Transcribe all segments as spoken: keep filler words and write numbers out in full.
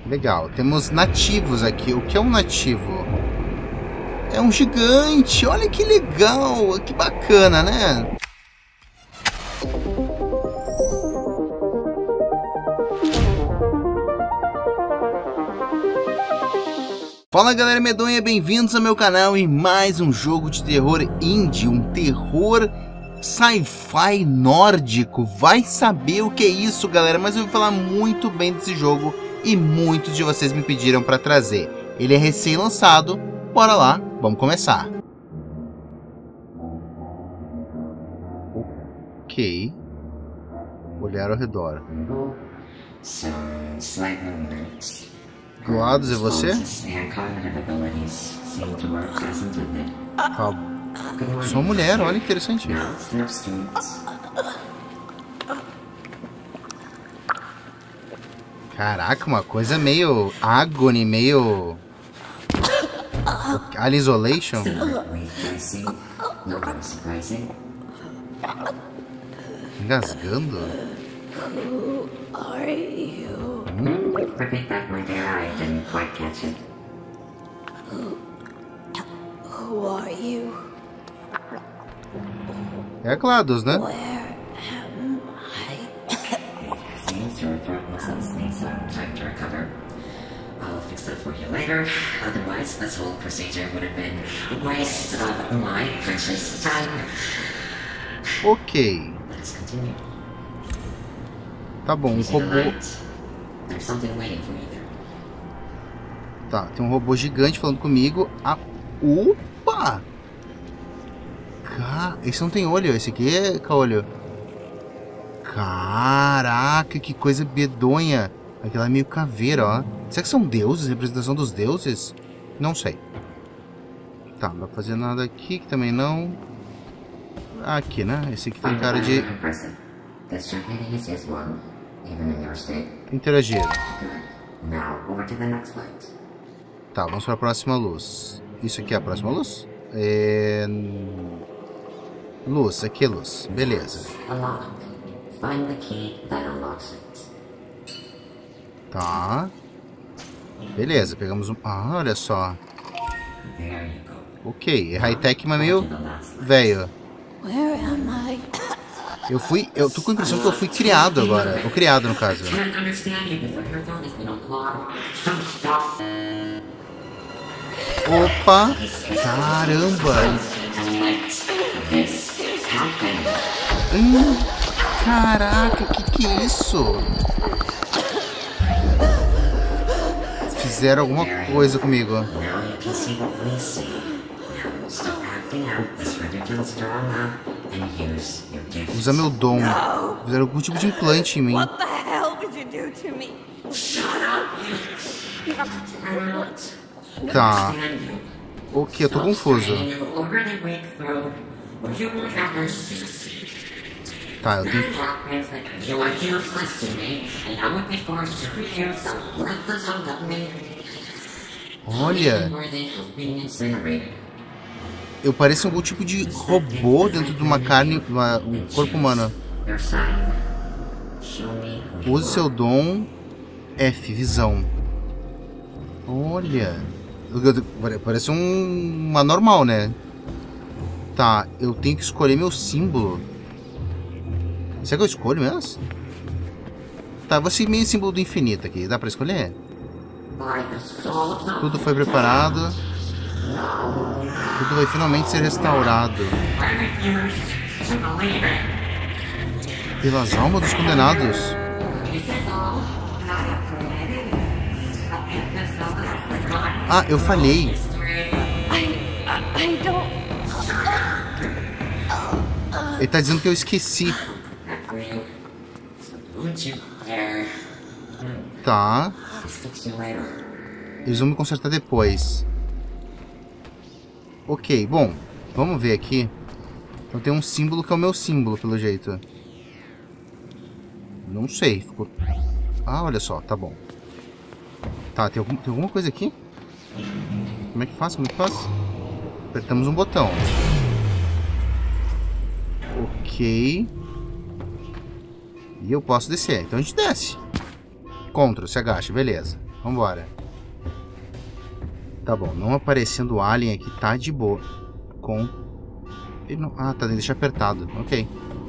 Legal. Temos nativos aqui. O que é um nativo? É um gigante. Olha que legal. Que bacana, né? Fala galera medonha, bem-vindos ao meu canal e mais um jogo de terror indie, um terror sci-fi nórdico. Vai saber o que é isso, galera, mas eu vou falar muito bem desse jogo e muitos de vocês me pediram para trazer. Ele é recém-lançado, bora lá, vamos começar. Ok, olhar ao redor. Glados, é você? Ah, sou uma mulher, olha que interessante. Caraca, uma coisa meio Agony, meio Alien Isolation. Engasgando. Who are you? Hum? Repeat that, my dear. I didn't quite catch it. Who, who are you? É a GLaDOS, né? Where am I? Seems your throat muscles need some time to recover. I'll fix that for you later. Otherwise, this whole procedure would have been a waste of my precious time. Ok. Let's continue. Tá bom, um robô. There's something waiting for you there. Tá, tem um robô gigante falando comigo. Ah, opa! Ca... Esse não tem olho, esse aqui é com olho. Caraca, que coisa bedonha. Aquela é meio caveira, ó. Será que são deuses? Representação dos deuses? Não sei. Tá, não dá pra fazer nada aqui, que também não. Aqui, né? Esse aqui tem cara de interagir. Tá, vamos para a próxima luz. Isso aqui é a próxima luz? É... Luz, aqui é luz. Beleza. Tá. Beleza, pegamos um... Ah, olha só. Ok, é high-tech, mas meio velho. Where am I? Eu fui... Eu tô com a impressão que eu fui criado agora. Ou criado, no caso. Opa! Caramba! Hum, caraca, que que é isso? Fizeram alguma coisa comigo. Usa meu dom. Fizeram algum tipo de implante em mim. What the hell did you do to me? Tá. Ok, eu tô confuso. Tá, eu tenho... Olha. Eu pareço algum tipo de robô dentro de uma carne, uma, um corpo humano. Use seu dom F, visão. Olha. Parece um, uma normal, né? Tá, eu tenho que escolher meu símbolo. Será que eu escolho mesmo? Tá, vou seguir meio símbolo do infinito aqui. Dá pra escolher? Tudo foi preparado. Tudo vai finalmente ser restaurado. Pelas almas dos condenados. Ah, eu falhei. I, I, I don't... Ele tá dizendo que eu esqueci. Tá. Eles vão me consertar depois. Ok, bom. Vamos ver aqui. Então tem um símbolo que é o meu símbolo, pelo jeito. Não sei. Ficou... Ah, olha só, tá bom. Tá, tem, algum, tem alguma coisa aqui? Como é que faz? Como é que faz? Apertamos um botão. Ok. E eu posso descer. Então a gente desce. Ctrl, se agacha, beleza. Vambora. Tá bom, não aparecendo o alien aqui, tá de boa. Com... Ele não... Ah, tá, deixa apertado. Ok.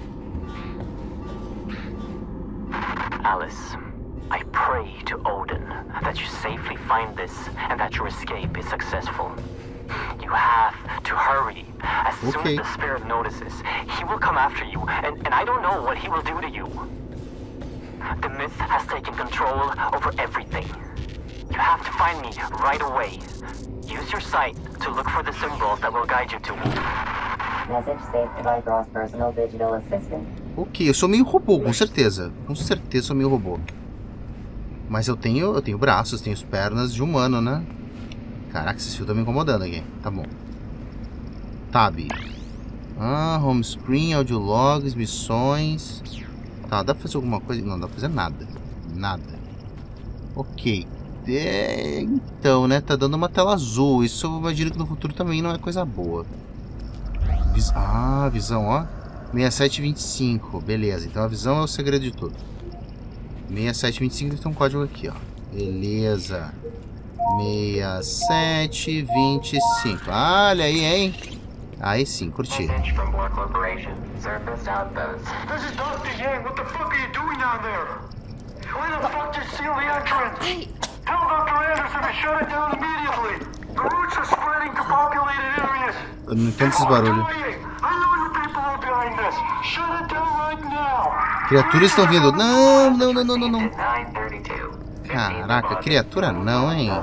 Alice, I pray to Odin that you safely find this and that your escape is successful. You have to hurry. As soon Okay. as the spirit notices, he will come after you, and, and I don't know what he will do to you. The myth has taken control over everything. You have to find me right away. Use your sight to look for the symbols that will guide you to me. Message saved by Gross Personal Digital Assistant. Ok, eu sou meio robô, com certeza. Com certeza sou meio robô. Mas eu tenho, eu tenho braços, tenho pernas de humano, né? Caraca, esses fios estão me incomodando aqui. Tá bom. Tab. Ah, home screen, audio logs, missões. Tá, dá pra fazer alguma coisa? Não, dá pra fazer nada. Nada. Ok. É, então, né? Tá dando uma tela azul. Isso eu imagino que no futuro também não é coisa boa. Vis ah, visão, ó. sessenta e sete vinte e cinco. Beleza, então a visão é o segredo de tudo. sessenta e sete vinte e cinco tem um código aqui, ó. Beleza. sessenta e sete vinte e cinco. Olha aí, hein? Aí sim, curti. Message from Borg Corporation. Surface outpost. This is Doctor Yang. What the fuck are you doing down there? Why the fuck did you seal the entrance? I... Tell Doctor Anderson to shut it down immediately. The roots are spreading to populated areas. Eu não entendo esses barulhos. Dying. I know you people are behind this. Shut it down right now. Criaturas estão vindo. Não, não, não, não, não, não. nine thirty-two. Caraca, criatura não, hein?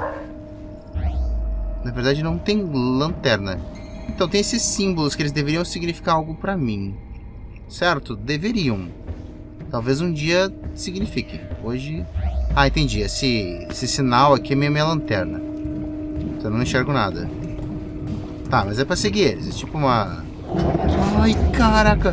Na verdade não tem lanterna. Então tem esses símbolos que eles deveriam significar algo pra mim. Certo? Deveriam. Talvez um dia signifique. Hoje... Ah, entendi. Esse, esse sinal aqui é minha, minha lanterna. Então eu não enxergo nada. Tá, mas é pra seguir eles. É tipo uma... Ai, caraca.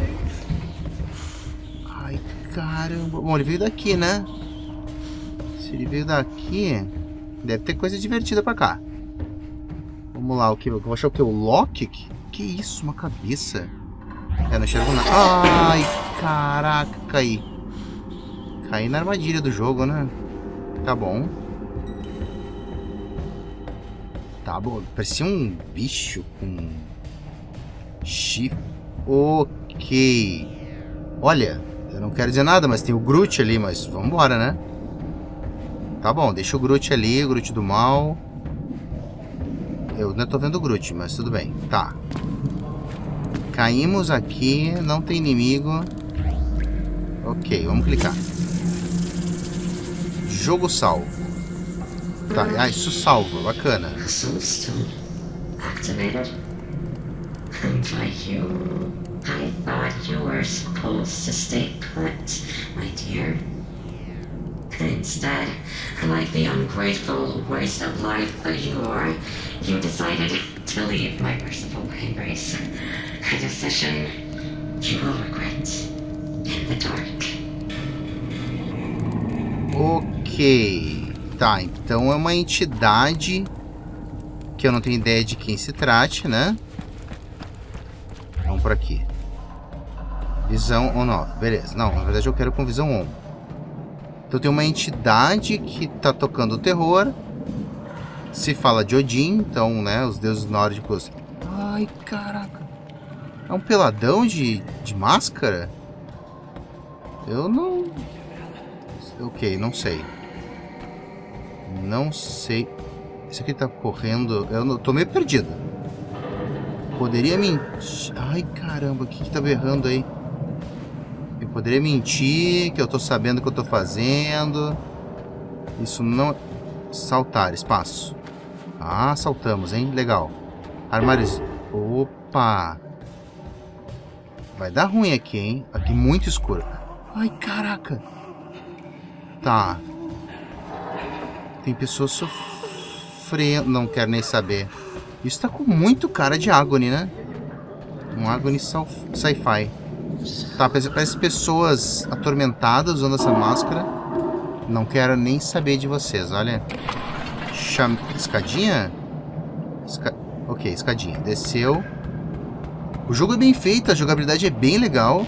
Ai, caramba. Bom, ele veio daqui, né? Se ele veio daqui... Deve ter coisa divertida pra cá. Vamos lá, o que? Eu vou achar o que? O Loki? Que, que isso? Uma cabeça? É, não enxergo nada. Ai, caraca, caí. Caí na armadilha do jogo, né? Tá bom. Tá bom. Parecia um bicho com chifre. Ok. Olha, eu não quero dizer nada, mas tem o Groot ali, mas vambora, né? Tá bom, deixa o Groot ali, o Groot do mal. Eu não tô vendo o Groot, mas tudo bem. Tá. Caímos aqui, não tem inimigo. Ok, vamos clicar. Jogo salvo. Tá, ah, isso salva, bacana. Soulstone activated. And by you, I thought you were supposed to stay put, my dear. Instead, like the ungrateful waste of life that you are, you decided to leave my merciful embrace. A decision you will regret in the dark. Ok. Tá, então é uma entidade que eu não tenho ideia de quem se trate, né? Vamos por aqui. Visão on-off. Beleza. Não, na verdade eu quero com visão on. Então tem uma entidade que tá tocando o terror. Se fala de Odin, então, né, os deuses nórdicos. Ai, caraca. É um peladão de, de máscara? Eu não... Ok, não sei. Não sei. Esse aqui tá correndo... Eu não... tô meio perdido. Poderia mentir... Ai, caramba, o que que tá berrando aí? Eu poderia mentir que eu tô sabendo o que eu tô fazendo. Isso não... Saltar, espaço. Ah, saltamos, hein? Legal. Armários... Opa! Vai dar ruim aqui, hein? Aqui muito escuro. Ai, caraca! Tá. Tem pessoas sofrendo... Não quero nem saber. Isso tá com muito cara de Agony, né? Um Agony sci-fi. Tá, parece pessoas atormentadas usando essa máscara. Não quero nem saber de vocês, olha. Cham... Escadinha? Esca... Ok, escadinha. Desceu. O jogo é bem feito, a jogabilidade é bem legal.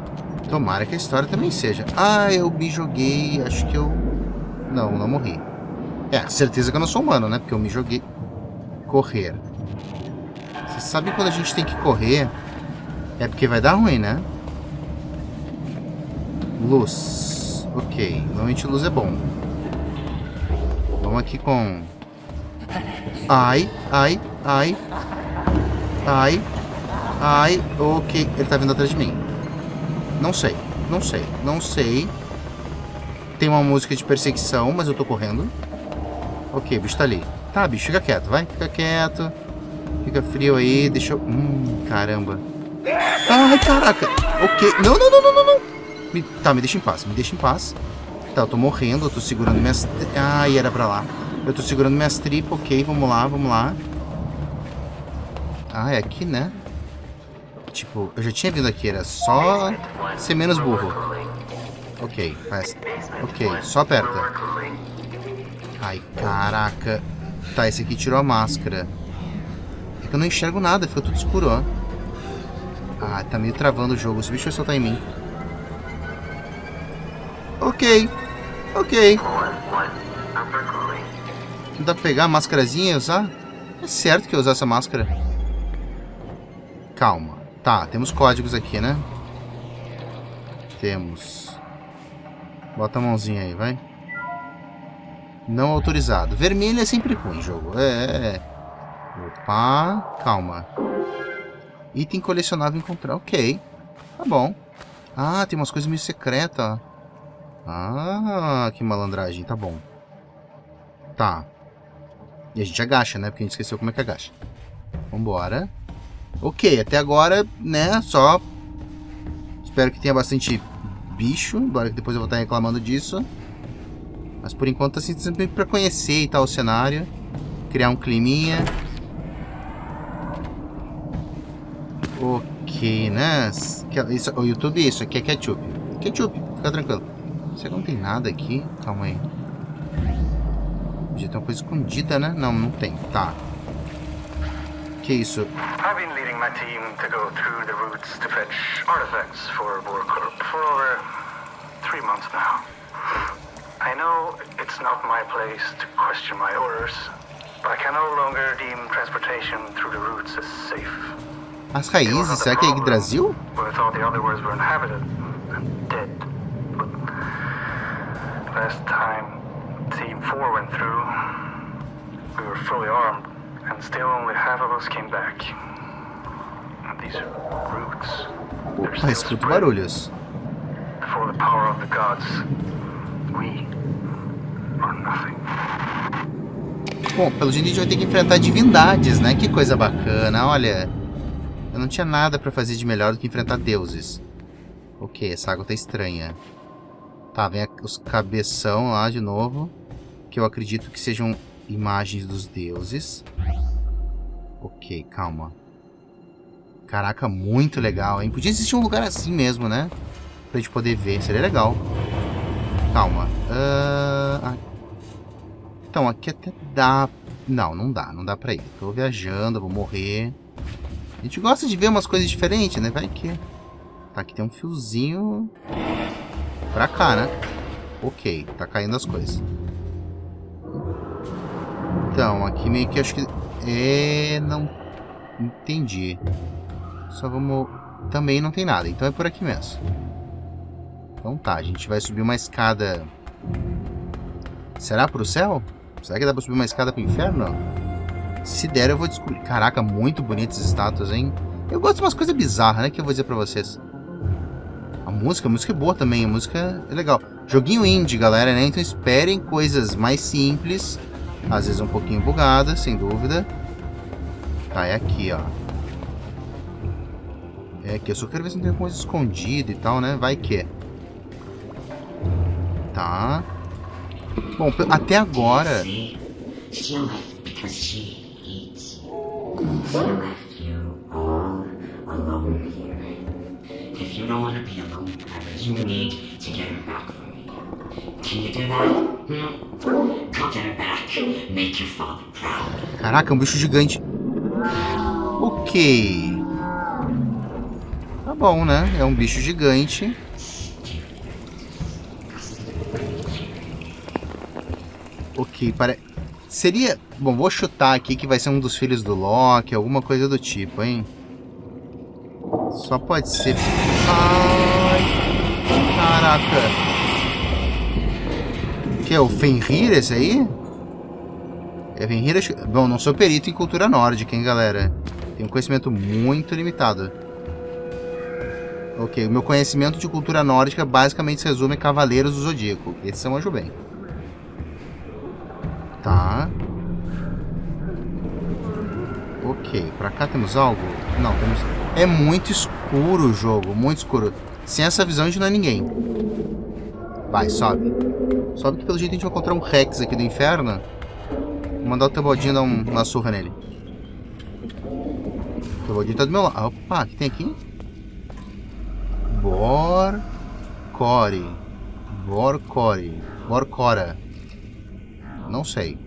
Tomara que a história também seja. Ah, eu me joguei, acho que eu... Não, não morri. É, certeza que eu não sou humano, né? Porque eu me joguei... Correr. Vocês sabem quando a gente tem que correr? É porque vai dar ruim, né? Luz. Ok. Normalmente luz é bom. Vamos aqui com... Ai, ai, ai. Ai. Ai. Ok. Ele tá vindo atrás de mim. Não sei. Não sei. Não sei. Tem uma música de perseguição, mas eu tô correndo. Ok, o bicho tá ali. Tá, bicho, fica quieto, vai. Fica quieto. Fica frio aí. Deixa eu... Hum, caramba. Ai, caraca. Ok. Não, não, não, não, não, não. Me... Tá, me deixa em paz. Me deixa em paz. Tá, eu tô morrendo. Eu tô segurando minhas... Ai, era pra lá. Eu tô segurando minhas tripas. Ok, vamos lá, vamos lá. Ah, é aqui, né? Tipo, eu já tinha vindo aqui. Era só ser menos burro. Ok, faz. Ok, só aperta. Ai, caraca. Tá, esse aqui tirou a máscara. É que eu não enxergo nada, fica tudo escuro, ó. Ah, tá meio travando o jogo. Esse bicho vai soltar em mim. Ok. Ok. Não dá pra pegar a máscarazinha e usar? É certo que eu usar essa máscara. Calma. Tá, temos códigos aqui, né? Temos. Bota a mãozinha aí, vai. Não autorizado. Vermelho é sempre ruim, jogo. É, é, é. Opa, calma. Item colecionável encontrar. Ok. Tá bom. Ah, tem umas coisas meio secretas, ó. Ah, que malandragem. Tá bom. Tá. E a gente agacha, né? Porque a gente esqueceu como é que agacha. Vambora. Ok, até agora, né? Só... Espero que tenha bastante bicho. Embora que depois eu vou estar reclamando disso. Mas por enquanto, assim, sempre pra conhecer e tal o cenário. Criar um climinha. Ok, né? Isso, o YouTube é isso, aqui é ketchup. Ketchup, fica tranquilo. Será que não tem nada aqui? Calma aí. Já tem uma coisa escondida, né? Não, não tem. Tá. Que isso? I've been leading my team to go through the routes to fetch artifacts for Borcorp for over three months now. I know it's not my place to question my orders, but I can no longer deem transportation through the routes as safe. As raízes, será que é Yggdrasil? With all the other worlds were inhabited and dead. But last time Team four went through, we were fully armed, and still only half of us came back. And these routes, they're Ah, still escuto spread. barulhos. Before the power of the gods, we are nothing. Bom, pelo jeito a gente vai ter que enfrentar divindades, né? Que coisa bacana, olha. Eu não tinha nada pra fazer de melhor do que enfrentar deuses. Ok, essa água tá estranha. Tá, vem os cabeção lá de novo. Que eu acredito que sejam imagens dos deuses. Ok, calma. Caraca, muito legal, hein? Podia existir um lugar assim mesmo, né? Pra gente poder ver, seria legal. Calma. Uh... Ah. Então, aqui até dá... Não, não dá, não dá pra ir. Tô viajando, vou morrer. A gente gosta de ver umas coisas diferentes, né? Vai que... Tá, aqui tem um fiozinho... Pra cá, né? Ok, tá caindo as coisas. Então, aqui meio que acho que... É... Não... Entendi. Só vamos... Também não tem nada, então é por aqui mesmo. Então tá, a gente vai subir uma escada... Será pro céu? Será que dá pra subir uma escada pro inferno? Se der, eu vou descobrir. Caraca, muito bonitas as estátuas, hein? Eu gosto de umas coisas bizarras, né? Que eu vou dizer pra vocês. A música, a música é boa também. A música é legal. Joguinho indie, galera, né? Então esperem coisas mais simples. Às vezes um pouquinho bugadas, sem dúvida. Tá, é aqui, ó. É aqui. Eu só quero ver se não tem coisa escondida e tal, né? Vai que. Tá. Bom, até agora... She left because she hates you. She left you all alone here. If you don't want to be alone forever, you need to get her back for me. Can you do that? Hmm? Go get her back. Make your father proud. Caraca, é um bicho gigante. Ok. Tá bom, né? É um bicho gigante. Ok, para... Seria... Bom, vou chutar aqui que vai ser um dos filhos do Loki, alguma coisa do tipo, hein? Só pode ser... Ai... Caraca! Que é o Fenrir esse aí? É Fenrir... Bom, não sou perito em cultura nórdica, hein, galera? Tenho um conhecimento muito limitado. Ok, o meu conhecimento de cultura nórdica basicamente se resume a Cavaleiros do Zodíaco. Esse eu manjo bem. Tá. Ok, pra cá temos algo? Não, temos... É muito escuro o jogo, muito escuro. Sem essa visão a gente não é ninguém. Vai, sobe. Sobe que pelo jeito a gente vai encontrar um Rex aqui do inferno. Vou mandar o Tebodinho dar um, uma surra nele. O Tebodinho tá do meu lado. Opa, o que tem aqui? Borcore. Borcore. Borcora. Não sei.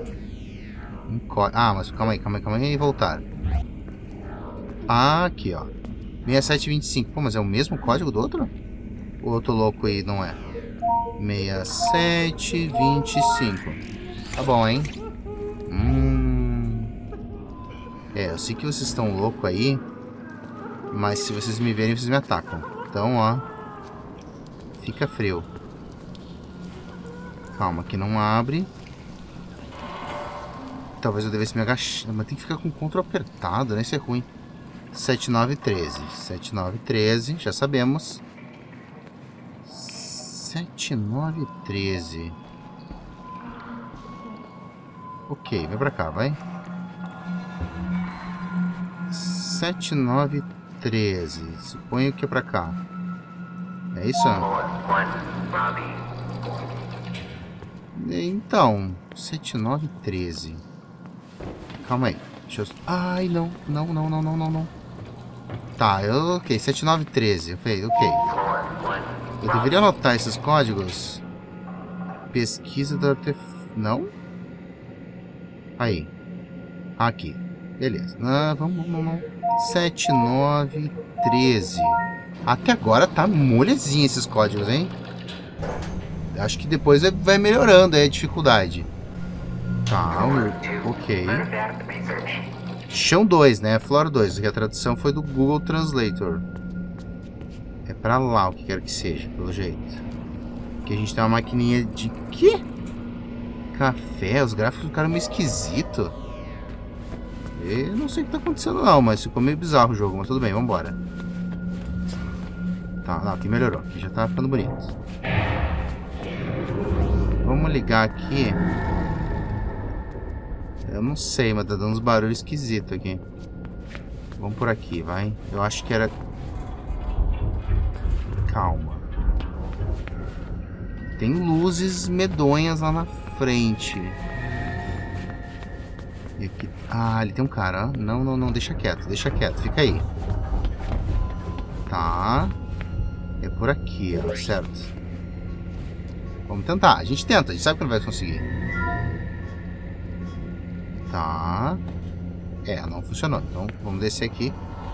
Ah, mas calma aí, calma aí, calma aí. E voltar. Ah, aqui, ó. sessenta e sete vinte e cinco. Pô, mas é o mesmo código do outro? O outro louco aí não é. sessenta e sete vinte e cinco. Tá bom, hein? Hum... É, eu sei que vocês estão loucos aí. Mas se vocês me verem, vocês me atacam. Então, ó. Fica frio. Calma, que não abre. Talvez eu devesse me agachar. Mas tem que ficar com o controle apertado, né? Isso é ruim. sete nove treze. sete nove treze, já sabemos. sete nove treze. Ok, vem pra cá, vai. sete nove treze. Suponho que é pra cá. É isso? Então, sete nove treze. Calma aí. Deixa eu... Ai, não. Não, não, não, não, não, não. Tá, eu... Ok, sete nove treze. Ok, ok. Eu deveria anotar esses códigos. Pesquisa do artefato... Não? Aí. Aqui. Beleza. Ah, vamos, vamos, vamos. sete nove treze. Até agora tá molezinho esses códigos, hein? Acho que depois vai melhorando aí a dificuldade. Tá, ok. Chão dois, né? Flora dois. Que a tradução foi do Google Translator. É pra lá o que quer que seja, pelo jeito. Aqui a gente tem uma maquininha de... Quê? Café? Os gráficos ficaram meio esquisitos. Eu não sei o que tá acontecendo não, mas ficou meio bizarro o jogo. Mas tudo bem, vambora. Tá, não, aqui melhorou. Aqui já tá ficando bonito. Vamos ligar aqui. Eu não sei, mas tá dando uns barulhos esquisitos aqui. Vamos por aqui, vai. Eu acho que era... Calma. Tem luzes medonhas lá na frente. E aqui... Ah, ali tem um cara. Não, não, não. Deixa quieto, deixa quieto. Fica aí. Tá. É por aqui, ó. Certo. Vamos tentar. A gente tenta. A gente sabe que não vai conseguir. Tá. É, não funcionou. Então, vamos descer aqui.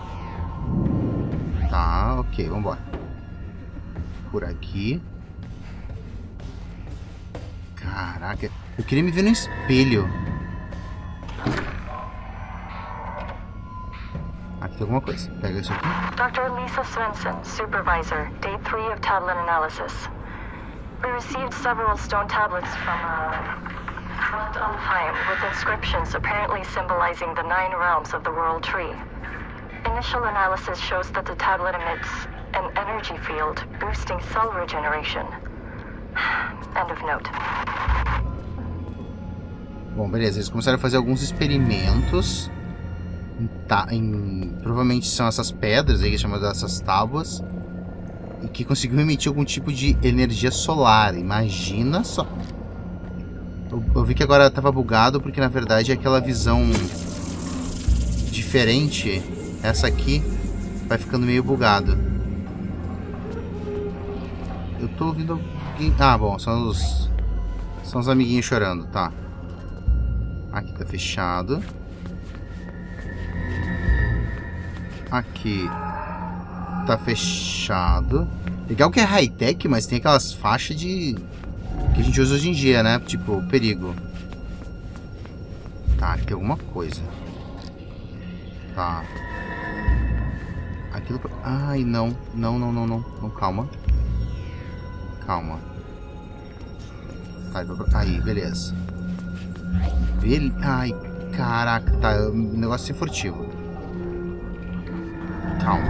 Tá, ok. Vamos embora. Por aqui. Caraca. Eu queria me ver no espelho. Aqui tem alguma coisa. Pega isso aqui. doutor Lisa Svensson, Supervisor, Day three of Tablet Analysis. We received several stone tablets from uh, Front Alfheim with inscriptions apparently symbolizing the nine realms of the World Tree. Initial analysis shows that the tablet emits an energy field, boosting cell regeneration. End of note. Bom, beleza. Eles começaram a fazer alguns experimentos. Em, tá, em, provavelmente são essas pedras aí, que chamam dessas tábuas. E que conseguiu emitir algum tipo de energia solar. Imagina só. Eu, eu vi que agora estava bugado porque na verdade é aquela visão diferente. Essa aqui vai ficando meio bugado. Eu tô ouvindo alguém... Ah, bom, são os... São os amiguinhos chorando, tá. Aqui tá fechado. Aqui tá fechado. Legal que é high-tech, mas tem aquelas faixas de Que a gente usa hoje em dia, né? Tipo, perigo. Tá, aqui tem alguma coisa. Tá. Aquilo... Ai, não. Não, não, não, não. Não, calma. Calma. Tá, aí, beleza. Bele... Ai, caraca. Tá, o negócio é furtivo. Calma.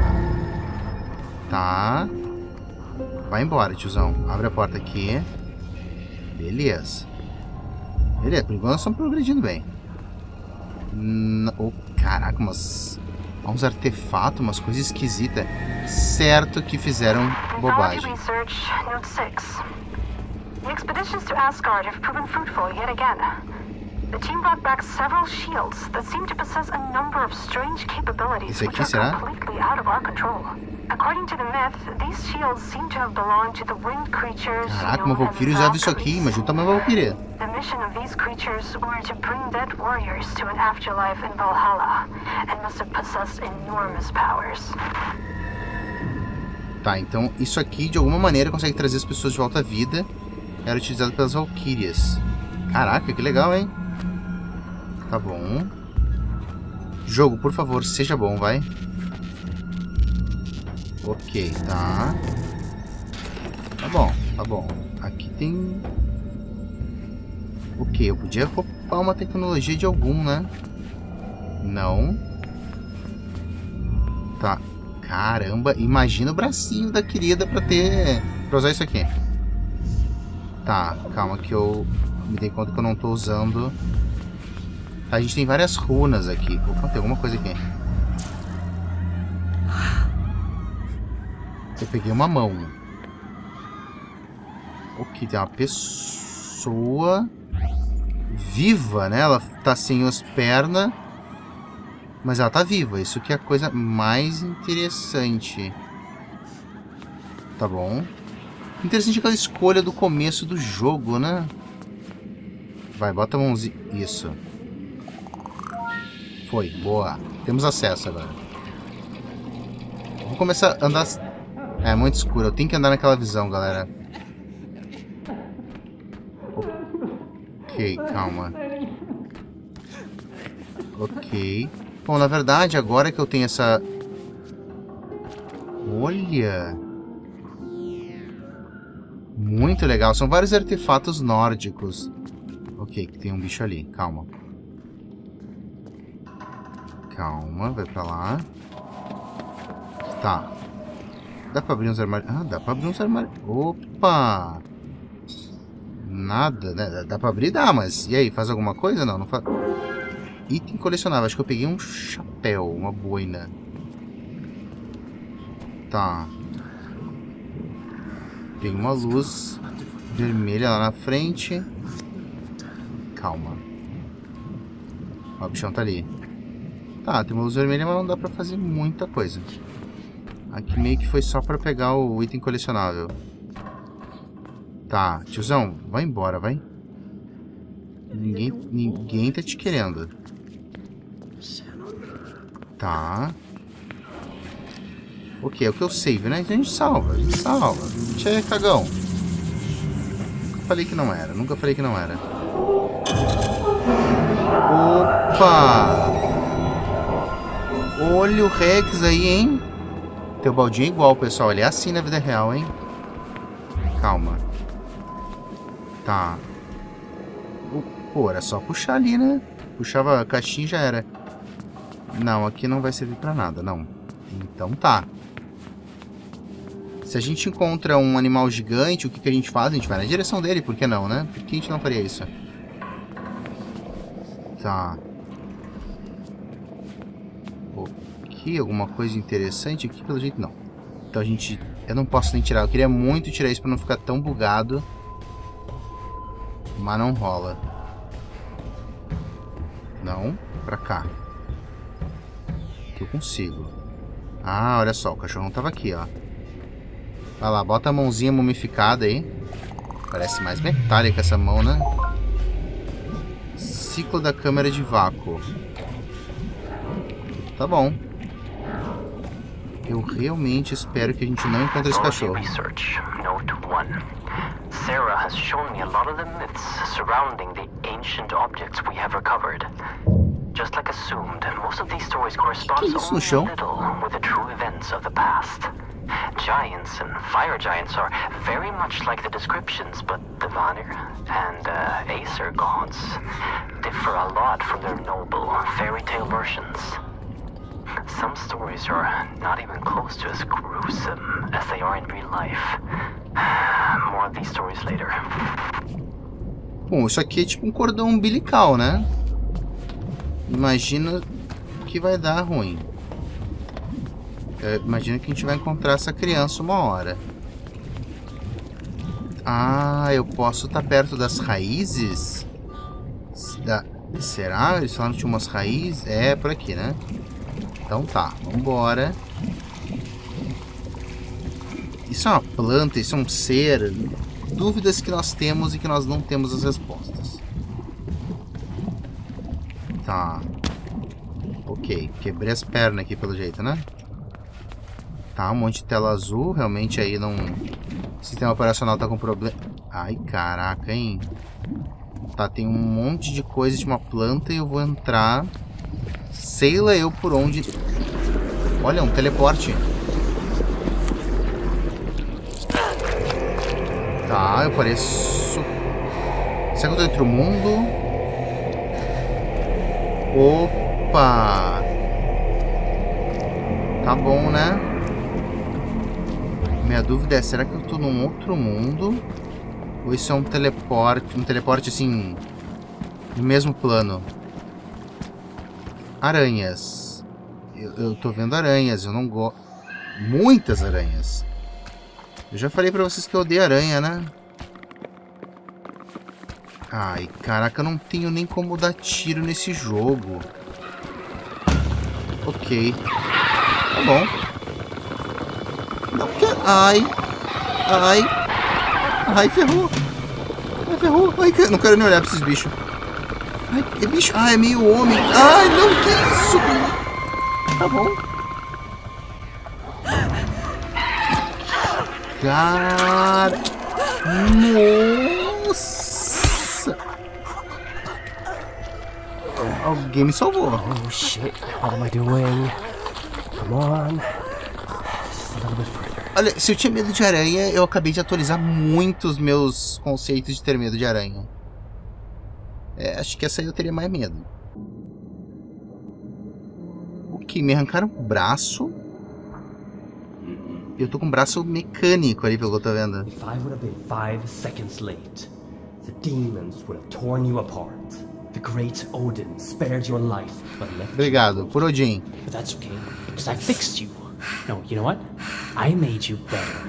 Tá. Vai embora, tiozão. Abre a porta aqui. Beleza. Beleza, por enquanto nós estamos progredindo bem. N oh, caraca, mas... uns artefatos, umas coisas esquisitas. Certo que fizeram bobagem. The expeditions to Asgard have proven fruitful yet again. The team brought back several shields that seem to possess a number of strange capabilities which are completely out of our control. According to the myth, these shields seem to have belonged to the winged creatures. Caraca, uma Valkyrie usava isso aqui, imagina o tamanho da Valkyrie. The mission of these creatures were to bring dead warriors to an afterlife in Valhalla, and must have possessed enormous powers. Tá, então isso aqui de alguma maneira consegue trazer as pessoas de volta à vida. Era utilizado pelas Valkyrias. Caraca, que legal, hein? Tá bom. Jogo, por favor, seja bom, vai. Ok, tá. Tá bom, tá bom. Aqui tem... Ok, eu podia roubar uma tecnologia de algum, né? Não. Tá. Caramba, imagina o bracinho da querida pra ter... pra usar isso aqui. Tá, calma que eu me dei conta que eu não tô usando. A gente tem várias runas aqui. Opa, tem alguma coisa aqui. Eu peguei uma mão. Ok, tem uma pessoa viva, né? Ela tá sem as pernas, mas ela tá viva. Isso que é a coisa mais interessante. Tá bom. Interessante aquela escolha do começo do jogo, né? Vai, bota a mãozinha. Isso. Foi, boa. Temos acesso agora. Vou começar a andar... É muito escuro, eu tenho que andar naquela visão, galera. Ok, calma. Ok. Bom, na verdade, agora que eu tenho essa... Olha... Muito legal. São vários artefatos nórdicos. Ok, tem um bicho ali. Calma. Calma, vai pra lá. Tá. Dá pra abrir uns armários. Ah, dá pra abrir uns armários. Opa! Nada, né? Dá pra abrir? Dá, mas... E aí, faz alguma coisa? Não, não faz... Item colecionável. Acho que eu peguei um chapéu, uma boina. Tá. Tem uma luz vermelha lá na frente. Calma. Ó, o bichão tá ali. Tá, tem uma luz vermelha, mas não dá pra fazer muita coisa. Aqui meio que foi só pra pegar o item colecionável. Tá, tiozão, vai embora, vai. Ninguém, ninguém tá te querendo. Tá. Ok, é o que eu save, né? Então a gente salva, a gente salva. A gente é cagão. Nunca falei que não era, nunca falei que não era. Opa! Olha o Rex aí, hein? Teu baldinho é igual, pessoal. Ele é assim na vida real, hein? Calma. Tá. Pô, era só puxar ali, né? Puxava a caixinha e já era. Não, aqui não vai servir pra nada, não. Então tá. Se a gente encontra um animal gigante, o que, que a gente faz? A gente vai na direção dele, por que não, né? Por que a gente não faria isso? Tá. Aqui, alguma coisa interessante aqui, pelo jeito não. Então a gente... Eu não posso nem tirar. Eu queria muito tirar isso pra não ficar tão bugado. Mas não rola. Não. Pra cá. Que eu consigo. Ah, olha só. O cachorrão tava aqui, ó. Vai lá, bota a mãozinha mumificada aí. Parece mais metálica essa mão, né? Ciclo da câmera de vácuo. Tá bom. Eu realmente espero que a gente não encontre esse cachorro. Sarah has shown me a lot of the myths surrounding the ancient objects we have recovered. Just like assumed, most of these stories correspond Que isso no only a chão? little with the true events of the past. Giants and fire giants are very much like the descriptions, but the Vanir and uh, Aesir gods differ a lot from their noble fairy tale versions. Some stories are not even close to as gruesome as they are in real life. More of these stories later. Bom, isso aqui é tipo um cordão umbilical, né? Imagina que vai dar ruim. Imagina que a gente vai encontrar essa criança uma hora. Ah, eu posso estar perto das raízes? Da... Será? Eles falaram que tinha umas raízes? É, por aqui, né? Então tá, vambora. Isso é uma planta, isso é um ser. Dúvidas que nós temos e que nós não temos as respostas. Tá. Ok, quebrei as pernas aqui pelo jeito, né? Tá, um monte de tela azul. Realmente aí não... O sistema operacional tá com problema. Ai, caraca, hein? Tá, tem um monte de coisa de uma planta e eu vou entrar... Sei lá eu por onde... Olha, um teleporte. Tá, eu pareço... Será que eu tô entre o mundo? Opa! Tá bom, né? Minha dúvida é, será que eu tô num outro mundo? Ou isso é um teleporte, um teleporte assim, no mesmo plano? Aranhas. Eu, eu tô vendo aranhas, eu não gosto... Muitas aranhas. Eu já falei pra vocês que eu odeio aranha, né? Ai, caraca, eu não tenho nem como dar tiro nesse jogo. Ok. Tá bom. Não quero... Ai. Ai. Ai, ferrou. Ai, ferrou. Ai, não quero nem olhar pra esses bichos. Ai, é bicho... Ah, é meio homem. Ai, não, que isso? Tá bom. Cara... Nossa. Alguém me salvou. Oh, shit. What am I doing? Come on. Just a little bit further. Olha, se eu tinha medo de aranha, eu acabei de atualizar muito os meus conceitos de ter medo de aranha. É, acho que essa aí eu teria mais medo. Ok, me arrancaram o braço. Eu tô com o braço mecânico ali, pelo que eu tô vendo. If I would have been five seconds late, the demons would have torn you apart. The great Odin spared your life, but left Obrigado, por Odin. But that's okay, because I fixed you. No, you know what? I made you better.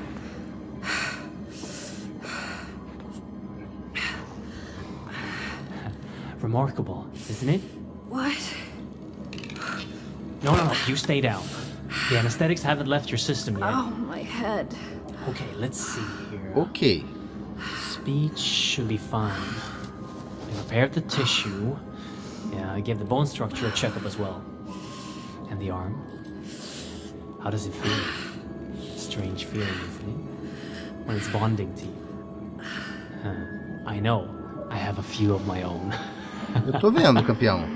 Remarkable, isn't it? What? No, no, no, you stay down. The anesthetics haven't left your system yet. Oh, my head. Okay, let's see here. Ok. Speech should be fine. I repaired the tissue. Yeah, I gave the bone structure a checkup as well. And the arm? How does it feel? Strange feeling, isn't it? When it's bonding to you. Huh. I know. I have a few of my own. Eu tô vendo, campeão.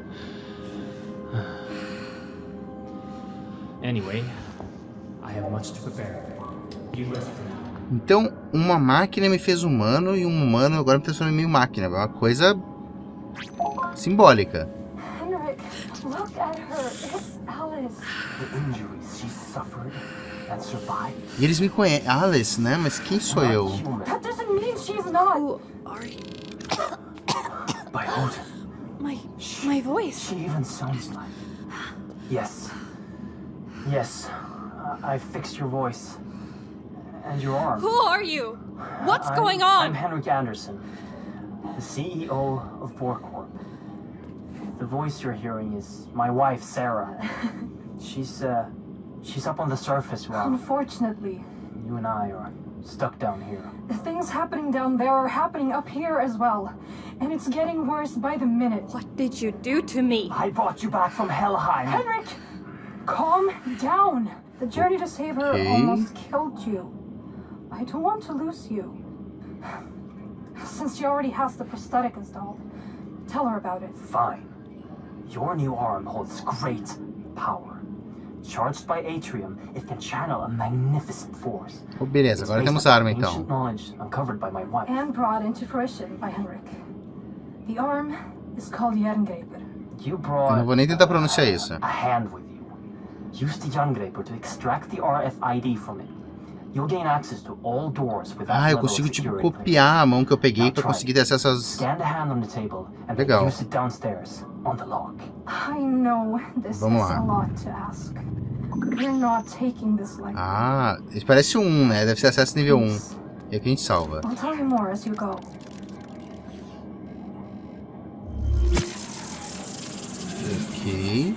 Anyway, I have much to prepare. You rest now. Então, uma máquina me fez humano e um humano agora me transformou em meio máquina. É uma coisa simbólica. Henrik, look at her. It's Alice. The injuries she suffered and survived. E eles me conhecem. Alice, né? Mas quem sou eu? That doesn't mean she's not. Who are you? By Odin. My, my voice. She even sounds like. Yes. Yes. Uh, I fixed your voice. And your arm. Who are you? What's I'm, going on? I'm Henrik Anderson, the C E O of Borgcorp. The voice you're hearing is my wife, Sarah. she's, uh, she's up on the surface while Unfortunately, you and I are stuck down here. the things happening down there are happening up here as well. And it's getting worse by the minute. What did you do to me? I brought you back from Helheim. Henrik! Calm down. The journey to save her Okay. almost killed you. I don't want to lose you. Since she already has the prosthetic installed, tell her about it. Fine. Your new arm holds great power. Charged by Atrium, it can channel a magnificent force. Oh, beleza, agora temos a arma então. Knowledge uncovered by my wife. And brought into fruition by Henrik. The arm is called Jerngreper. You brought Eu não vou nem tentar pronunciar isso. a hand with you. Use the Jerngreper to extract the R F I D from it. You'll gain access to all doors without Ah, eu level consigo of tipo security. copiar a mão que eu peguei Now pra try conseguir it. ter acesso às... Scan the hand on the table and then Legal. use it downstairs on the lock. I know this Vamos is lá. a lot to ask. You're not taking this lightly. Ah, isso parece um, né? Deve ser acesso nível um. E aqui a gente salva. I'll tell you more as you go. Ok.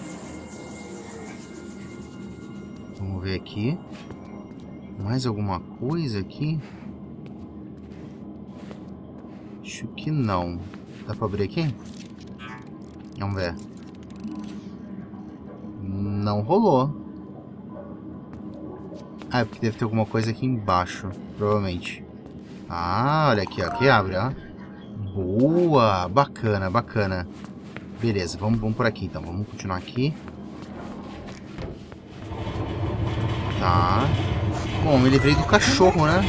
Vamos ver aqui. Mais alguma coisa aqui? Acho que não. Dá pra abrir aqui? Vamos ver. Não rolou. Ah, é porque deve ter alguma coisa aqui embaixo. Provavelmente. Ah, olha aqui, ó. Aqui abre, ó. Boa! Bacana, bacana. Beleza, vamos, vamos por aqui então. Vamos continuar aqui. Tá. Bom, me livrei do cachorro, né?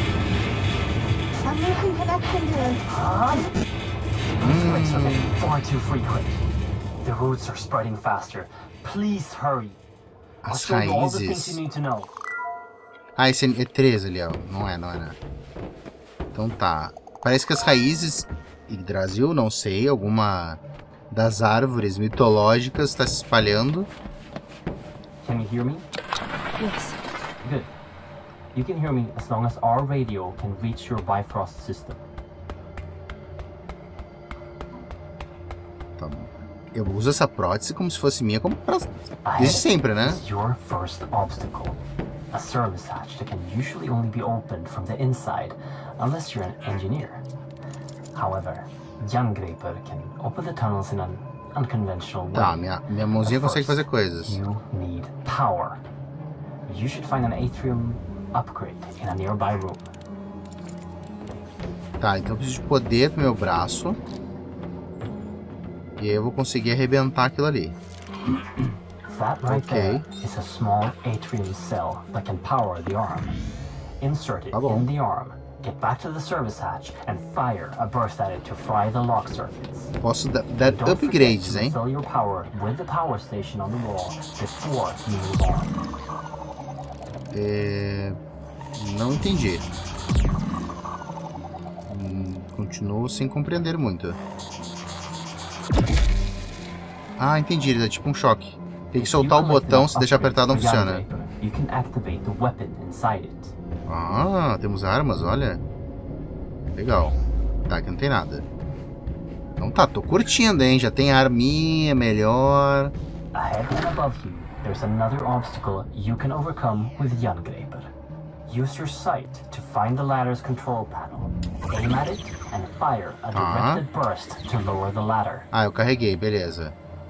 Earthquakes are getting far too frequent. The roots are spreading faster. Please hurry. I'll As show you all the things raízes. you need to know. Ah, esse é treze ali, ó. Não é, não é, não. Então tá. Parece que as raízes Yggdrasil, não sei, alguma das árvores mitológicas está se espalhando. Can you hear me? Yes. Good. You can hear me as long as our radio can reach your Bifrost system. Tá bom. Eu uso essa prótese como se fosse minha, como pra... desde sempre, né? Is your first obstacle. A service hatch that can usually only be opened from the inside, unless you're an engineer. However, Jerngreper can open the tunnels in an unconventional way. Tá, minha, minha mãozinha But consegue first, fazer coisas. You need power. You should find an Atrium upgrade in a nearby room. Tá, então eu preciso de poder pro meu braço. E aí eu vou conseguir arrebentar aquilo ali. That right Okay. there is a small Atrium cell that can power the arm. Insert it Tá bom. in the arm, get back to the service hatch, and fire a burst at it to fry the lock circuits. Posso dar, dar Don't upgrades, forget hein? to fill your power with the power station on the wall before you move on. É... Não entendi. Hum, Continuo sem compreender muito. Ah, entendi. Ele dá tipo um choque. Tem que soltar o botão, se deixar apertado não funciona. You can activate the weapon inside it. Ah, temos armas, olha. Legal. Tá, aqui não tem nada. Então tá, tô curtindo, hein? Já tem arminha melhor. Ahead and above you, there's another obstacle you can overcome with Jerngreper. Use your sight to find the ladder's control panel. Aim at it and fire a Tá. directed burst to lower the ladder. Ah, eu carreguei, beleza.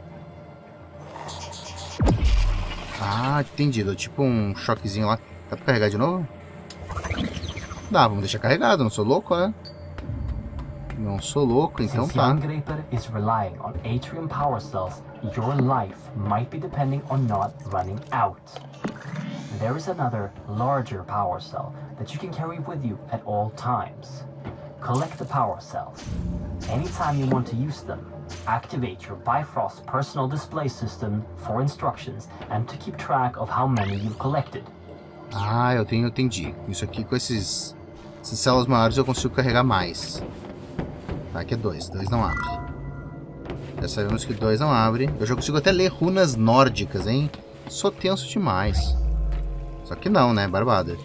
Ah, entendi. Deu tipo um choquezinho lá. Dá pra carregar de novo? Dá, vamos deixar carregado. Não sou louco, né? Não sou louco, então Since tá. Jerngreper is relying on Atrium power cells, your life might be depending on not running out. There is another, larger power cell that you can carry with you at all times. Collect the power cells. Anytime you want to use them, activate your Bifrost personal display system for instructions and to keep track of how many you've collected. Ah, eu tenho, eu entendi. Isso aqui com esses, essas células maiores eu consigo carregar mais. Tá, aqui é dois. Dois não abre. Já sabemos que dois não abre. Eu já consigo até ler runas nórdicas, hein? Sou tenso demais. Só que não, né? Barbada.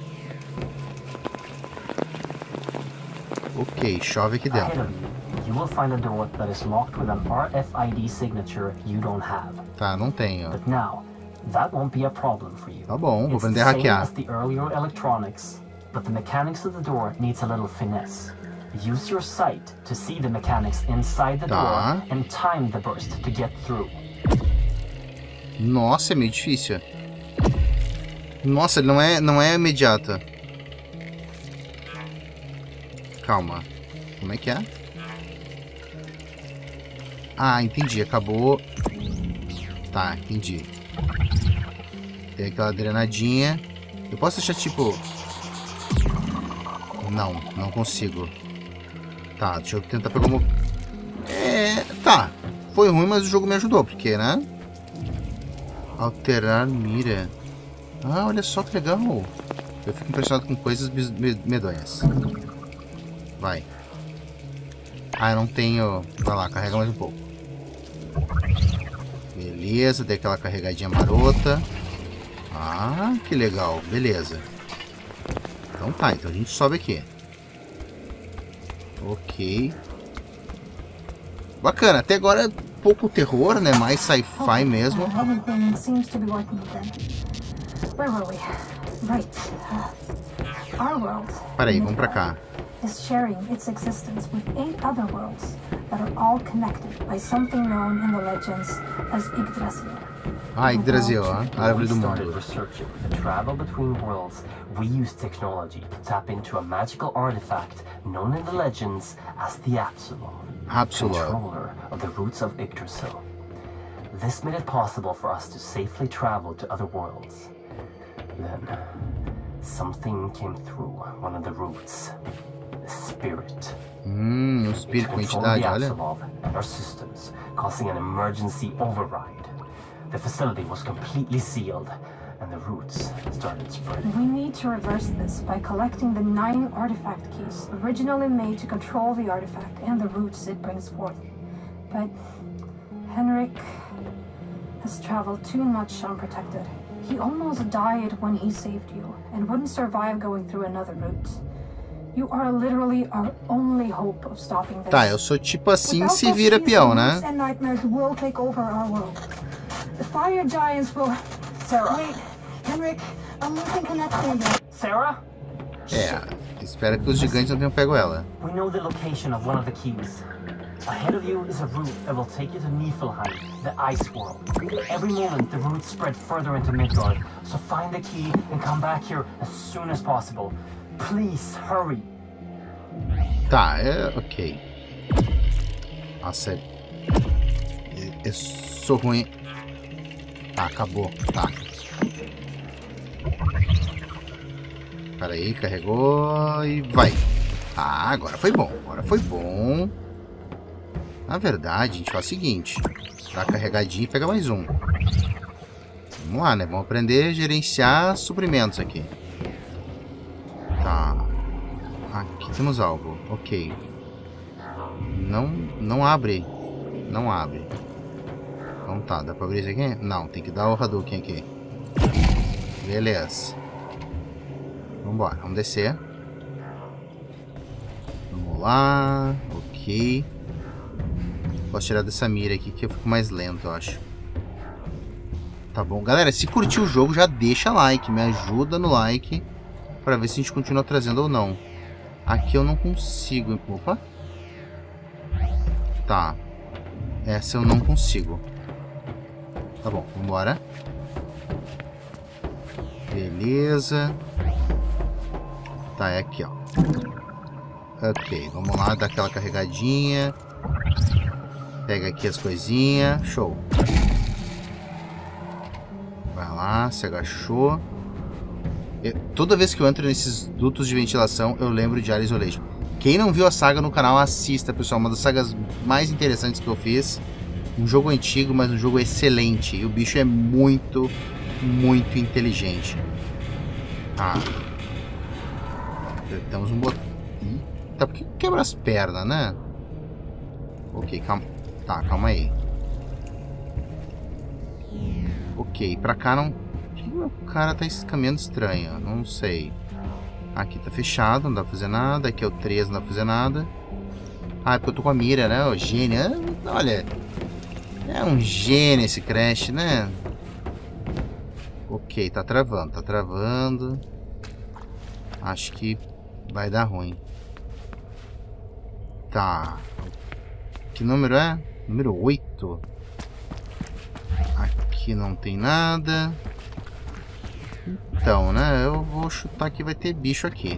Ok, chove aqui Ahead dentro. of you, you will find a door that is locked with an R F I D signature you don't have. Tá, não tenho. But now, that won't be a problem for you. Tá bom, vou It's aprender a the same hackear. as the earlier electronics, but the mechanics of the door needs a little finesse. Use your sight to see the mechanics inside the Tá. door and time the burst to get through. Nossa, é meio difícil. Nossa, ele não é, não é imediato. Calma. Como é que é? Ah, entendi. Acabou. Tá, entendi. Tem aquela drenadinha. Eu posso deixar tipo... Não, não consigo. Tá, deixa eu tentar pegar uma... É... Tá. Foi ruim, mas o jogo me ajudou. Porque, né? Alterar mira. Ah, olha só que legal. Eu fico impressionado com coisas medonhas. Vai. Ah, eu não tenho... Vai lá, carrega mais um pouco. Beleza, dei aquela carregadinha marota. Ah, que legal. Beleza. Então tá, então a gente sobe aqui. Ok. Bacana, até agora pouco terror, né? Mais sci-fi mesmo. Everything seems to be working then. Where were we? Right. Uh, our world. Peraí, vamos pra cá. Is sharing its existence with eight other worlds that are all connected by something known in the legends as Yggdrasil. Ah, Yggdrasil, ó. Árvore do mundo. Researching the travel between worlds, we use technology to tap into a magical artifact known in the legends as the Absolom. Absolom. Controller of the roots of Yggdrasil. This made it possible for us to safely travel to other worlds. Then, something came through one of the roots. The spirit. Hum, um espírito com entidade, olha. And our systems, causing an emergency override. The facility was completely sealed, and the roots started spreading. We need to reverse this by collecting the nine artifact keys originally made to control the artifact and the roots it brings forth. But Henrik has traveled too much unprotected. He almost died when he saved you, and wouldn't survive going through another route. You are literally our only hope of stopping this. Tá, eu sou tipo assim, se vira peão, né? And nightmares will take over our world. The fire giants will... Sarah. Wait, Henrik, I'm losing connection again. Sarah? É, espero que os gigantes não tenham pego ela. We know the location of one of the keys. Ahead of you is a route that will take you to Niflheim, the ice world. Every moment the routes spread further into Midgard, so find the key and come back here as soon as possible. Please, hurry. Tá, é... ok. Nossa, é... Eu sou ruim. Tá, acabou. Tá. Pera aí, carregou e vai. Ah, agora foi bom. Agora foi bom. Na verdade, a gente faz o seguinte. Dá carregadinho e pega mais um. Vamos lá, né? Vamos aprender a gerenciar suprimentos aqui. Tá. Aqui temos algo. Ok. Não, não abre. Não abre. Então tá, dá pra abrir isso aqui? Não, tem que dar o Hadouken aqui. Beleza. Vambora, vamos descer. Vamos lá. Ok. Posso tirar dessa mira aqui que eu fico mais lento, eu acho. Tá bom. Galera, se curtiu o jogo, já deixa like. Me ajuda no like. Pra ver se a gente continua trazendo ou não. Aqui eu não consigo. Opa. Tá. Essa eu não consigo. Tá bom, vambora. Beleza. Tá, é aqui, ó. Ok, vamos lá, dar aquela carregadinha. Pega aqui as coisinhas. Show. Vai lá, se agachou. Eu, toda vez que eu entro nesses dutos de ventilação, eu lembro de Alien Isolation. Quem não viu a saga no canal, assista, pessoal. Uma das sagas mais interessantes que eu fiz. Um jogo antigo, mas um jogo excelente. E o bicho é muito, muito inteligente. Ah. Temos um botão. Tá, por que quebra as pernas, né? Ok, calma. Tá, calma aí. Ok, pra cá não... O cara tá caminhando estranho, não sei. Aqui tá fechado, não dá pra fazer nada. Aqui é o três, não dá pra fazer nada. Ah, é porque eu tô com a mira, né? O gênio. Olha, é um gênio esse Crash, né? Ok, tá travando, tá travando. Acho que vai dar ruim. Tá. Que número é? Número oito. Aqui não tem nada. Então, né? Eu vou chutar que vai ter bicho aqui.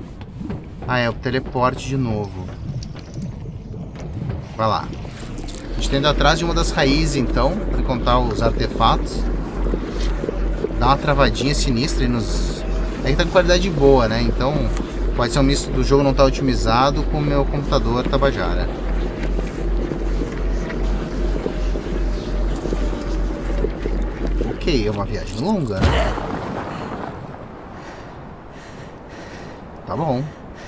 Ah, é o teleporte de novo. Vai lá. A gente tá indo atrás de uma das raízes, então, pra encontrar os artefatos. Dá uma travadinha sinistra e nos... É que tá com qualidade boa, né? Então, pode ser um misto do jogo não tá otimizado com o meu computador Tabajara. Ok, é uma viagem longa, né? Tá bom.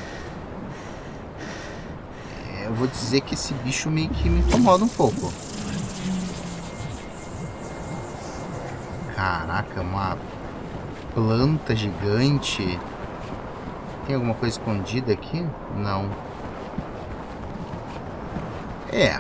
É, eu vou dizer que esse bicho meio que me incomoda um pouco. Caraca, uma planta gigante. Tem alguma coisa escondida aqui? Não. É.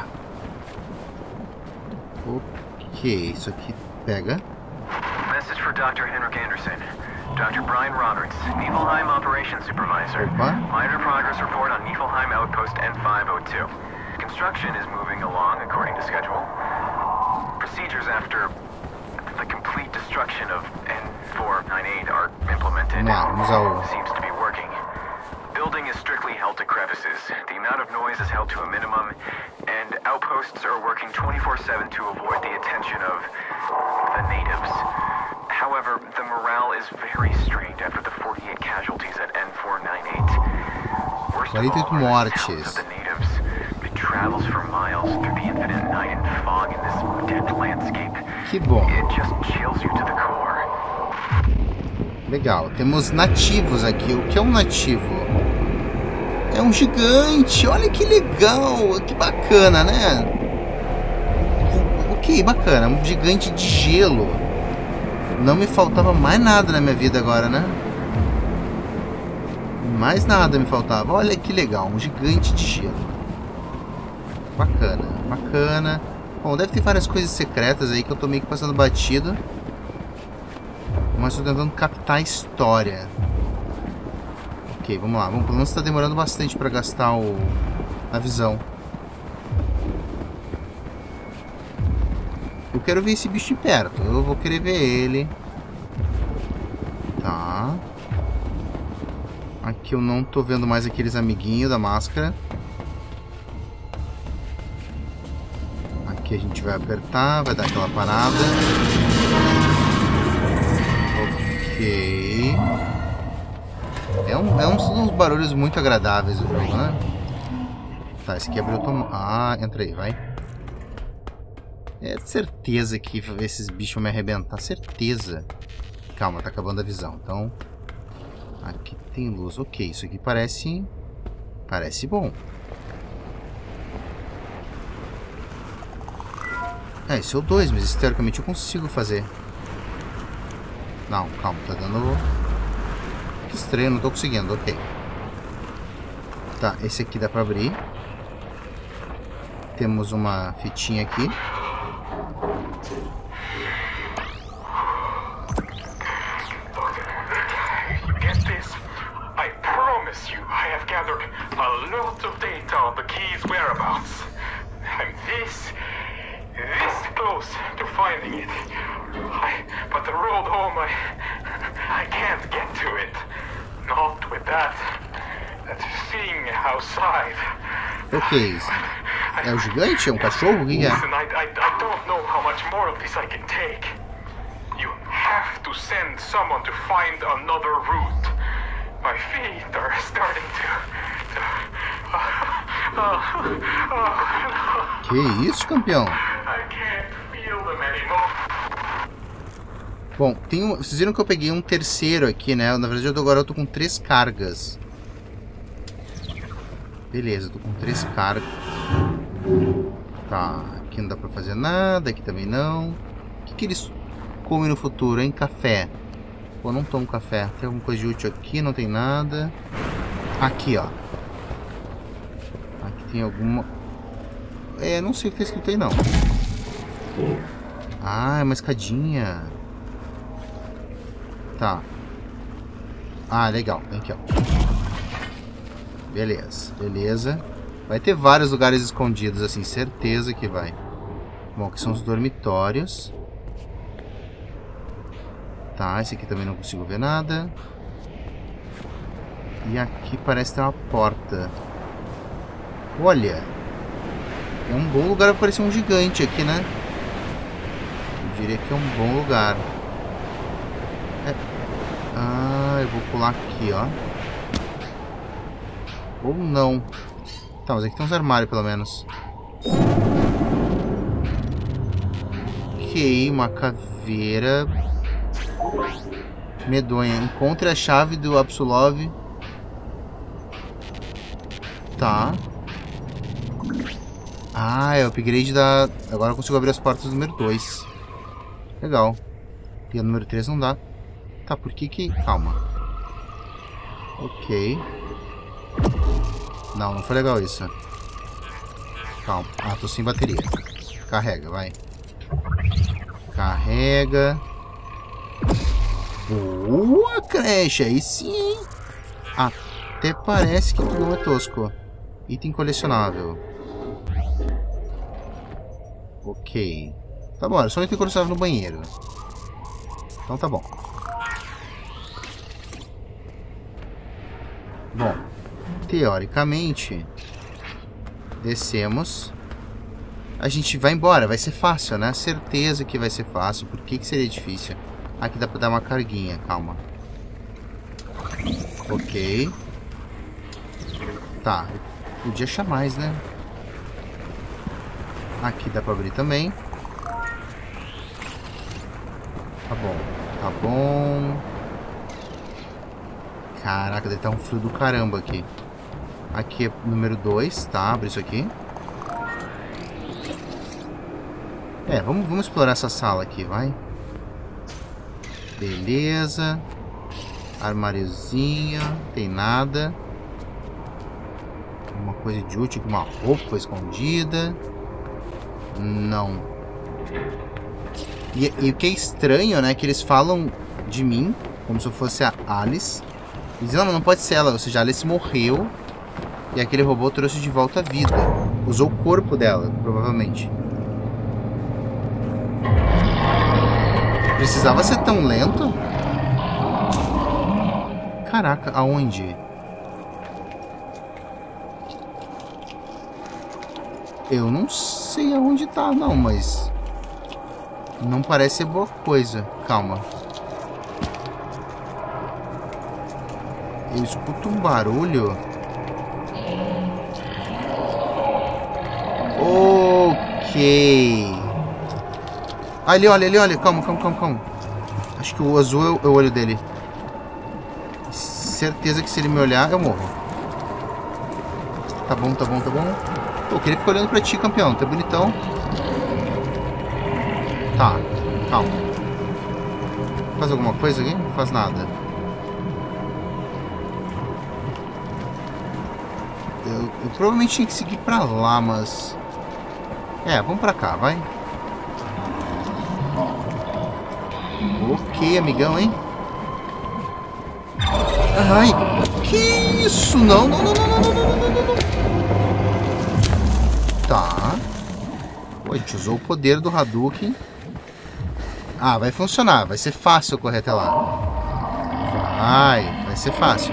Ok, isso aqui pega. Message for doutor Henrik Anderson. doutor Brian Roberts, Niflheim Operations Supervisor. Opa. Minor progress report on Niflheim Outpost N five oh two. Construction is moving along according to schedule. Procedures after the complete destruction of N four ninety-eight are implemented. Vamos ao... Seems to be working. Building is strictly held to crevices. The amount of noise is held to a minimum, and outposts are working twenty-four seven to avoid the attention of the natives. However, the morale is very strained after the forty-eight casualties at N four ninety-eight. Worst of all are the sounds of the natives. It travels for miles through the infinite night and fog in this dead landscape. Que bom. It just chills you to the core. Legal, temos nativos aqui. O que é um nativo? É um gigante. Olha que legal, que bacana, né? Ok, bacana, um gigante de gelo. Não me faltava mais nada na minha vida agora, né? Mais nada me faltava. Olha que legal, um gigante de gelo. Bacana, bacana. Bom, deve ter várias coisas secretas aí que eu tô meio que passando batido. Mas estou tentando captar a história. Ok, vamos lá. Bom, pelo menos está demorando bastante para gastar o... a visão. Eu quero ver esse bicho de perto. Eu vou querer ver ele. Tá. Aqui eu não tô vendo mais aqueles amiguinhos da máscara. Aqui a gente vai apertar, vai dar aquela parada. Ok. É um, é um dos barulhos muito agradáveis do jogo, né? Tá, esse aqui abriu o... Ah, entra aí, vai. É certeza que esses bichos vão me arrebentar. Certeza. Calma, tá acabando a visão. Então... Aqui tem luz. Ok, isso aqui parece... Parece bom. É, esse é o dois, mas teoricamente eu consigo fazer. Não, calma, tá dando... Que estranho, não tô conseguindo, ok. Tá, esse aqui dá pra abrir. Temos uma fitinha aqui. You get this? I promise you I have gathered a lot of data on the key's whereabouts. I'm this, this close to finding it. I, but the road home, I, I can't get to it. Not with that, that thing outside. O que é isso? É o gigante? É um cachorro? O que é? Listen, I, I, I don't know how much more of this I can take. You have to send someone to find another route. My feet are starting to... to uh, uh, uh, Que isso, campeão? I can't feel them anymore. Bom, tem um, vocês viram que eu peguei um terceiro aqui, né? Na verdade, eu tô, agora eu tô com três cargas. Beleza, eu tô com três cargas. Tá, aqui não dá pra fazer nada, aqui também não. O que, que eles comem no futuro, hein? Café. Pô, não tomo café. Tem alguma coisa de útil aqui? Não tem nada. Aqui, ó. Aqui tem alguma... É, não sei o que tá escrito aí, não. Ah, é uma escadinha. Tá. Ah, legal. Vem aqui, ó. Beleza, beleza. Vai ter vários lugares escondidos, assim, certeza que vai. Bom, aqui são os dormitórios. Tá, esse aqui também não consigo ver nada. E aqui parece ter uma porta. Olha. É um bom lugar pra aparecer um gigante aqui, né? Eu diria que é um bom lugar. É. Ah, eu vou pular aqui, ó. Ou não. Tá, mas aqui tem uns armários, pelo menos. Ok, uma caveira. Medonha. Encontre a chave do Absolov. Tá. Ah, é o upgrade da... Agora eu consigo abrir as portas do número dois. Legal. E a número três não dá. Tá, por que que... Calma. Ok. Não, não foi legal isso. Calma. Ah, tô sem bateria. Carrega, vai. Carrega. Boa, Crash. Aí sim. Até parece que não é tosco. Item colecionável. Ok. Tá bom, era só um item colecionável no banheiro. Então tá bom. Bom, teoricamente, descemos. A gente vai embora, vai ser fácil, né? Certeza que vai ser fácil. Por que que seria difícil? Aqui dá pra dar uma carguinha, calma. Ok. Tá, podia achar mais, né? Aqui dá pra abrir também. Tá bom, tá bom. Caraca, deve estar um frio do caramba aqui. Aqui é número dois, tá? Abre isso aqui. É, vamos, vamos explorar essa sala aqui, vai. Beleza. Armáriozinho, tem nada. Uma coisa de útil, uma roupa escondida. Não. E, e o que é estranho, né? Que eles falam de mim como se eu fosse a Alice. E dizem, não, não pode ser ela. Ou seja, a Alice morreu. E aquele robô trouxe de volta a vida. Usou o corpo dela, provavelmente. Precisava ser tão lento? Caraca, aonde? Eu não sei aonde tá, não, mas... Não parece ser boa coisa. Calma. Eu escuto um barulho. Ok. Ali, olha, ali, olha. Calma, calma, calma, calma. Acho que o azul é o olho dele. Certeza que se ele me olhar, eu morro. Tá bom, tá bom, tá bom. Pô, eu queria ficar olhando pra ti, campeão. Tá bonitão. Tá, calma. Faz alguma coisa aqui? Não faz nada. Eu, eu provavelmente tinha que seguir pra lá, mas... É, vamos pra cá, vai. Ok, amigão, hein? Ai, que isso? Não, não, não, não, não, não, não, não, não. Tá. Pô, a gente usou o poder do Hadouken. Ah, vai funcionar. Vai ser fácil correr até lá. Vai, vai ser fácil.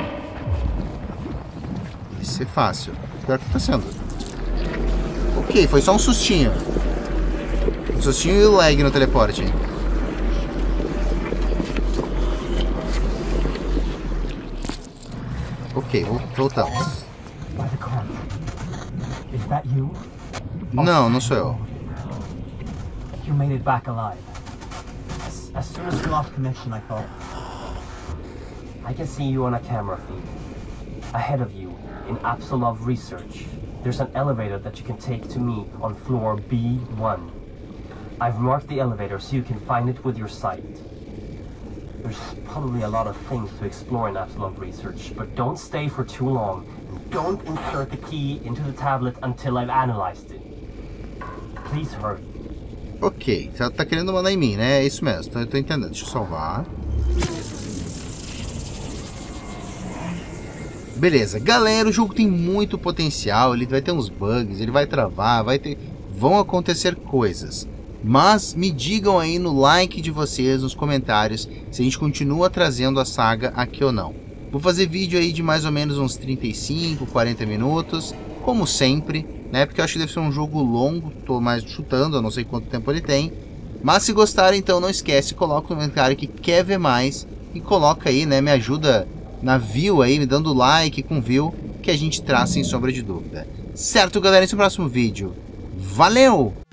Vai ser fácil. Pior que tá sendo. Ok, foi só um sustinho. Um sustinho e o lag no teleporte. Ok, voltamos. Não, não sou eu. You made it back alive. As, as soon as we lost connection, I thought, I can see you on a camera feed. Ahead of you, in Absolov Research, there's an elevator that you can take to me on floor B one. I've marked the elevator so you can find it with your sight. There's probably a lot of things to explore in Absolov Research, but don't stay for too long, and don't insert the key into the tablet until I've analyzed it. Please hurry. Ok, você tá querendo mandar em mim, né? É isso mesmo, eu tô entendendo. Deixa eu salvar. Beleza, galera, o jogo tem muito potencial, ele vai ter uns bugs, ele vai travar, vai ter... Vão acontecer coisas. Mas me digam aí no like de vocês, nos comentários, se a gente continua trazendo a saga aqui ou não. Vou fazer vídeo aí de mais ou menos uns trinta e cinco, quarenta minutos, como sempre. né? Porque eu acho que deve ser um jogo longo, tô mais chutando, eu não sei quanto tempo ele tem. Mas se gostaram, então não esquece, coloca no comentário que quer ver mais e coloca aí, né? Me ajuda na view aí, me dando like com view, que a gente traz sem sombra de dúvida. Certo, galera? Esse é o próximo vídeo. Valeu!